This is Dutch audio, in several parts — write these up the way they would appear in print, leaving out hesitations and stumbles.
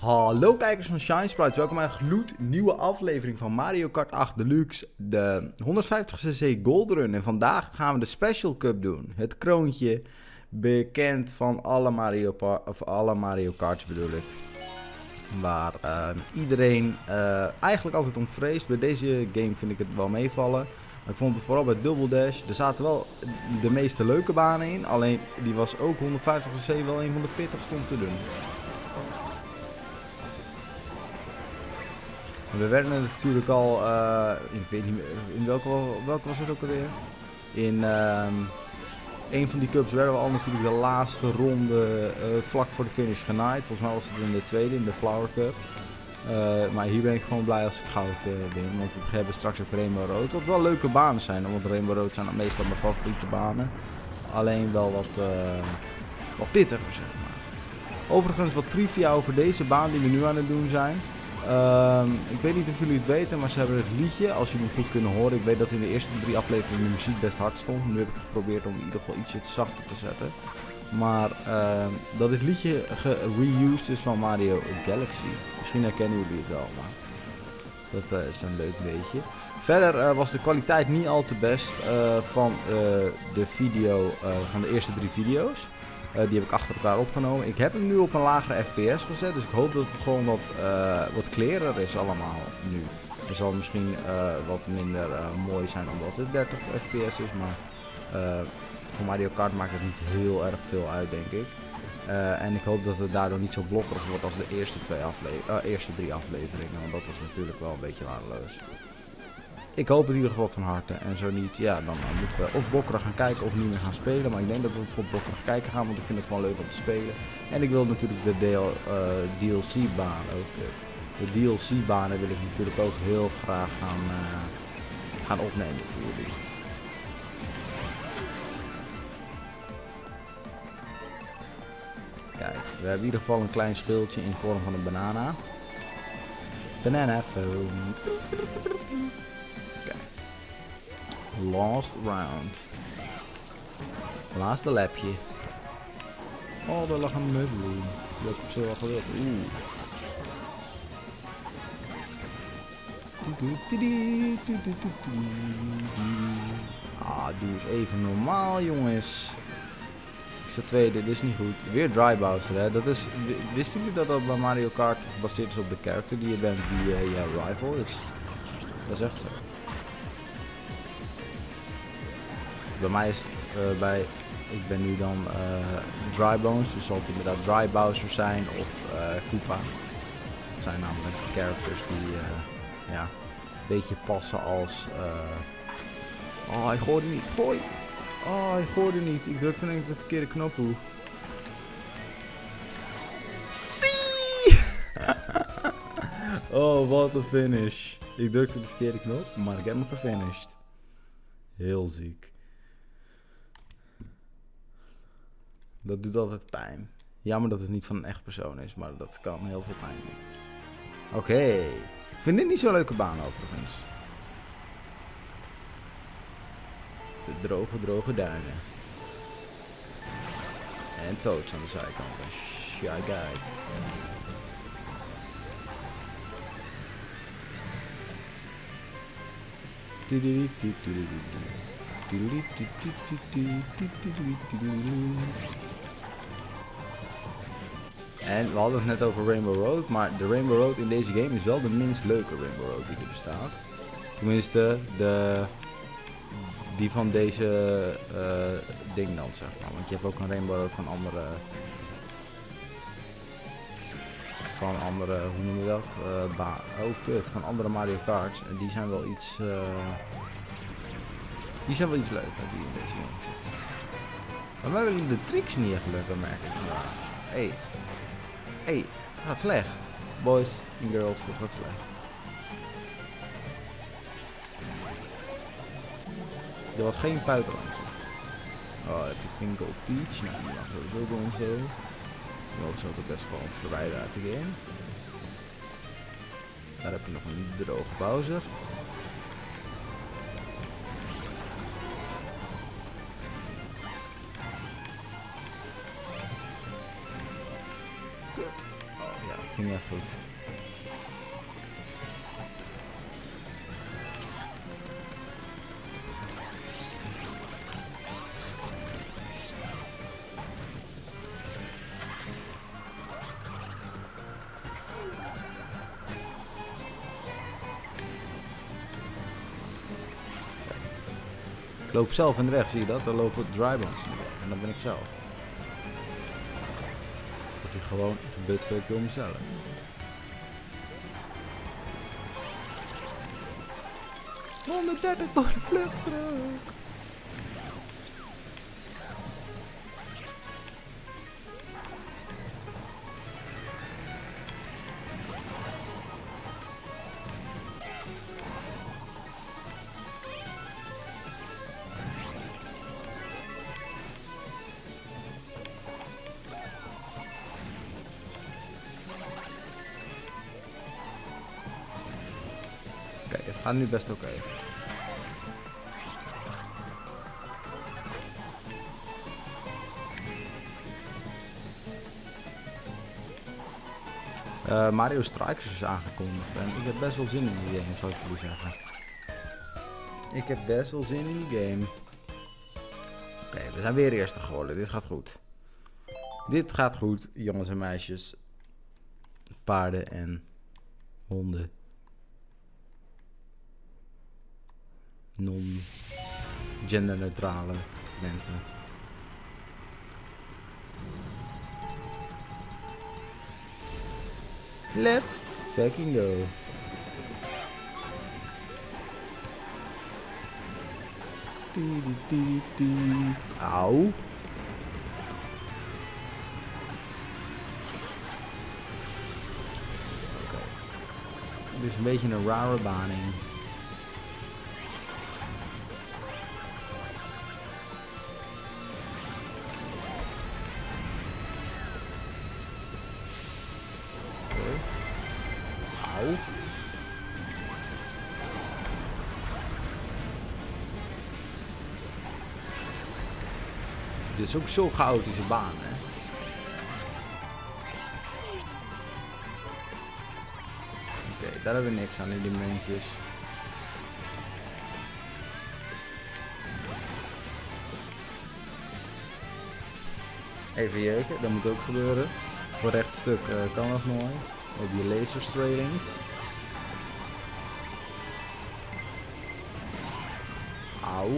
Hallo kijkers van Shine Sprites, welkom bij een gloednieuwe aflevering van Mario Kart 8 Deluxe, de 150cc Gold Run. En vandaag gaan we de Special Cup doen, het kroontje bekend van alle Mario Karts bedoel ik. Waar iedereen eigenlijk altijd om vreest. Bij deze game vind ik het wel meevallen. Maar ik vond het vooral bij Double Dash, er zaten wel de meeste leuke banen in. Alleen die was ook 150cc wel een van de pittigste om te doen. We werden er natuurlijk al, ik weet niet meer, in welke was het ook alweer? In een van die cups werden we al natuurlijk de laatste ronde vlak voor de finish genaaid. Volgens mij was het in de tweede, in de Flower Cup. Maar hier ben ik gewoon blij als ik goud win, want we hebben straks ook Rainbow Road. Wat wel leuke banen zijn, want Rainbow Road zijn meestal mijn favoriete banen. Alleen wel wat pittiger, zeg maar. Overigens wat trivia over deze baan die we nu aan het doen zijn. Ik weet niet of jullie het weten, maar ze hebben het liedje, als jullie hem goed kunnen horen. Ik weet dat in de eerste 3 afleveringen de muziek best hard stond. Nu heb ik geprobeerd om in ieder geval ietsje zachter te zetten. Maar dat dit liedje gereused is van Mario Galaxy. Misschien herkennen jullie het wel, maar dat is een leuk beetje. Verder was de kwaliteit niet al te best van de video, van de eerste 3 video's. Die heb ik achter elkaar opgenomen. Ik heb hem nu op een lagere FPS gezet, dus ik hoop dat het gewoon wat clearer is allemaal nu. Het zal misschien wat minder mooi zijn omdat het 30 FPS is, maar voor Mario Kart maakt het niet heel erg veel uit, denk ik. En ik hoop dat het daardoor niet zo blokkerig wordt als de eerste 3 afleveringen, want dat was natuurlijk wel een beetje waardeloos. Ik hoop het in ieder geval van harte. En zo niet, ja, dan moeten we of blokkerig gaan kijken of niet meer gaan spelen. Maar ik denk dat we voor blokkerig kijken gaan, want ik vind het gewoon leuk om te spelen. En ik wil natuurlijk de DLC-baan ook. De DLC-banen wil ik natuurlijk ook heel graag gaan opnemen voor jullie. Kijk, we hebben in ieder geval een klein schildje in vorm van een banana. Banana phone. Last round. Laatste lapje. Oh, daar lag een mushroom. Die heb ik op zich wel gewild. Ah, doe eens even normaal, jongens. Is de tweede, dit is niet goed. Weer Dry Bowser, hè. Dat is, wisten jullie dat dat bij Mario Kart gebaseerd is op de character die je bent, die je rival is? Dat is echt zo. Bij mij is ik ben nu dan Dry Bones, dus zal het inderdaad Dry Bowser zijn of Koopa. Dat zijn namelijk characters die ja, een beetje passen als... Oh, hij gooide niet, gooi! Oh, hij gooide niet, ik drukte denk ik de verkeerde knop toe. Zie! Oh, wat een finish. Ik drukte de verkeerde knop, maar ik heb hem gefinished. Heel ziek. Dat doet altijd pijn. Jammer dat het niet van een echt persoon is, maar dat kan heel veel pijn doen. Oké. Ik vind dit niet zo'n leuke baan overigens. De droge duinen. En Toads aan de zijkant. Shy Guide. En we hadden het net over Rainbow Road, maar de Rainbow Road in deze game is wel de minst leuke Rainbow Road die er bestaat. Tenminste, die van deze ding dan, zeg maar. Want je hebt ook een Rainbow Road van andere, hoe noem je dat? Van andere Mario Karts. En die zijn wel iets... Die zijn wel iets leuker die in deze game zitten. Maar wij willen de tricks niet echt lukken, merk ik vandaag. Hey, het gaat slecht. Boys en girls, het gaat slecht. Er was geen puiker aan zich. Oh, heb je Pinko Peach? Nou, die mag sowieso gewoon zo. Die mogen ze ook best gewoon verwijderen uit de game. Daar heb je nog een droge Bowser. ging echt goed. Ik loop zelf in de weg, zie je dat? Dan lopen Drybones in de weg. En dat ben ik zelf. Dat is gewoon gebutfuck door mezelf. $130 voor de vluchtstrook. Kijk, het gaat nu best oké. Mario Strikers is aangekondigd en ik heb best wel zin in die game, zou ik jullie zeggen. Ik heb best wel zin in die game. Oké, we zijn weer eerste geworden. Dit gaat goed. Dit gaat goed, jongens en meisjes. Paarden en honden. Non-genderneutrale mensen. Let's fucking go. Auw. Oké. Dit is een beetje een rare baning. Auw. Dit is ook zo'n chaotische baan, hè. Oké, daar hebben we niks aan in die muntjes. Even jeuken, dat moet ook gebeuren. Voor rechtstuk kan dat mooi. Op je laserstrailings. Auw.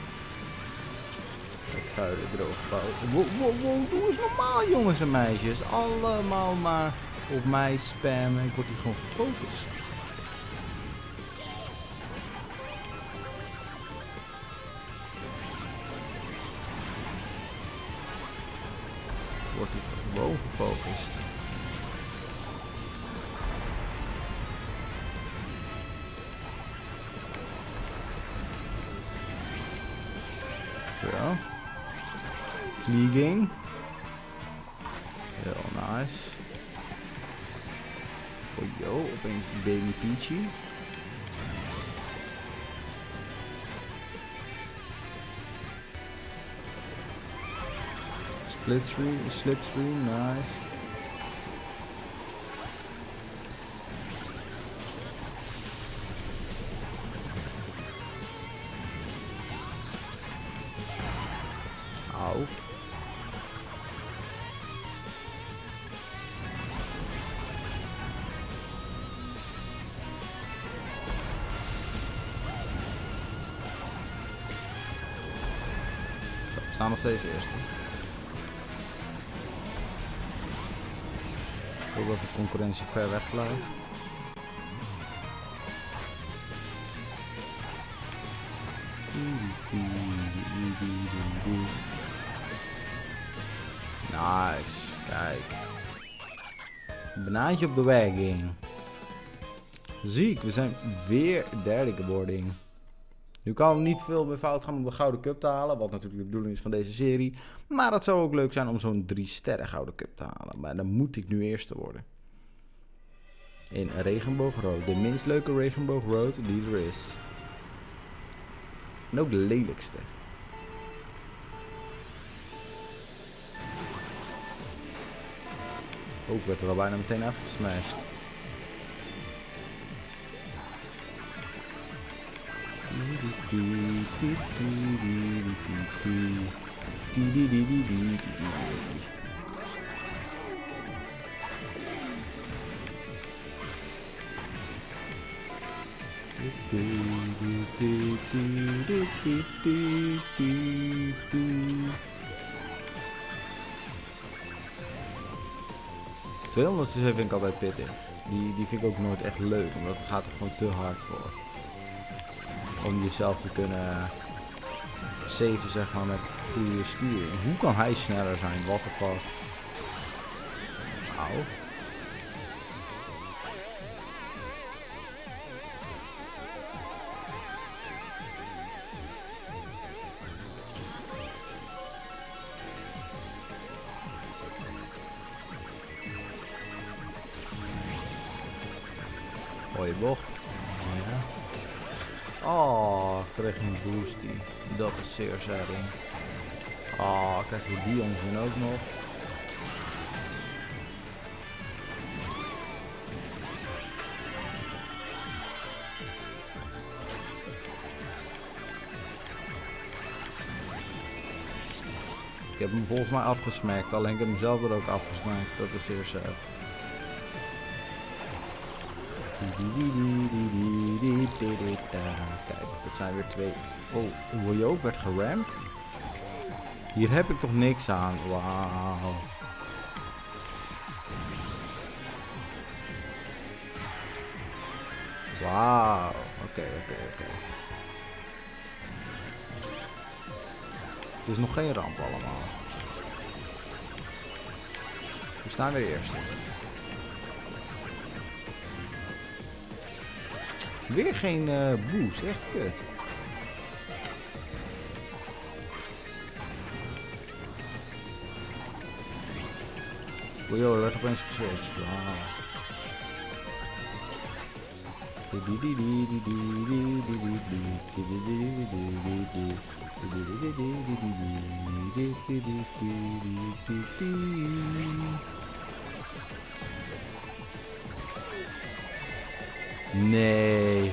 Het vuile droogbouw. Wow, doe eens normaal, jongens en meisjes. Allemaal maar op mij spammen. Ik word hier gewoon gefocust. Ik word hier gewoon gefocust. Zo. Vlieging. Heel nice. Oh yo, opeens Baby Peachy. Slipstream, nice. Auw. Zo, we staan nog steeds eerst. Ik hoop dat de concurrentie ver weg blijft. Nice, kijk. Banaantje op de wagon. Ziek, we zijn weer derde geworden. Nu kan het niet veel meer fout gaan om de Gouden Cup te halen, wat natuurlijk de bedoeling is van deze serie. Maar het zou ook leuk zijn om zo'n 3 sterren Gouden Cup te halen. Maar dan moet ik nu eerste worden. In regenboogrood, de minst leuke regenboogrood die er is. En ook de lelijkste. Ook werd er al bijna meteen afgesmashed. ...200 vind ik altijd pittig. Die vind ik ook nooit echt leuk, omdat het gaat er gewoon te hard voor. Om jezelf te kunnen saven, zeg maar, met goede sturing. Hoe kan hij sneller zijn? What the fuck? Auw. Mooie bocht. Ja. Oh, ik kreeg een boostie. Dat is zeer sadding. Oh, krijg je die onzin ook nog. Ik heb hem volgens mij afgesmaakt, alleen ik heb hem zelf er ook afgesmaakt. Dat is zeer sad. Kijk, dat zijn weer twee. Oh, word je ook werd geramd? Hier heb ik toch niks aan. Wauw. Wauw. Oké. Het is nog geen ramp allemaal. We staan weer eerst. Weer geen boost, echt kut. Oh joh, er werd opeens geswitcht. Nee.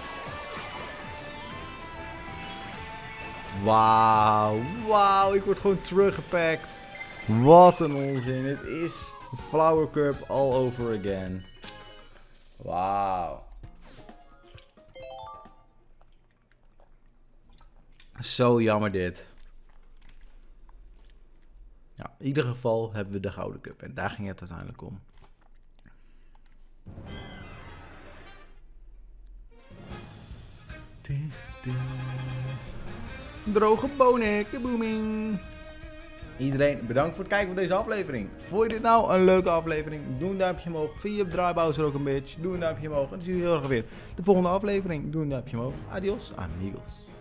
Wauw, ik word gewoon teruggepakt. Wat een onzin. Het is Flower Cup all over again. Wauw. Zo jammer dit. Ja, in ieder geval hebben we de Gouden Cup en daar ging het uiteindelijk om. Droge bonen, kabooming. Iedereen bedankt voor het kijken van deze aflevering. Vond je dit nou een leuke aflevering? Doe een duimpje omhoog. Vind je op Draaibouwers ook een beetje? Doe een duimpje omhoog. En dan zie je heel erg weer de volgende aflevering. Doe een duimpje omhoog. Adios, amigos.